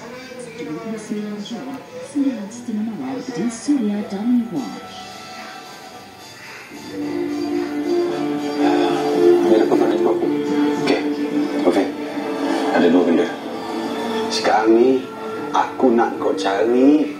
29 Jun, Suria istimewa di Suria Dining Watch. Bila kau nak jumpa aku? Okey. Okey. Ada dua benda. Sekarang ni, aku nak kau cari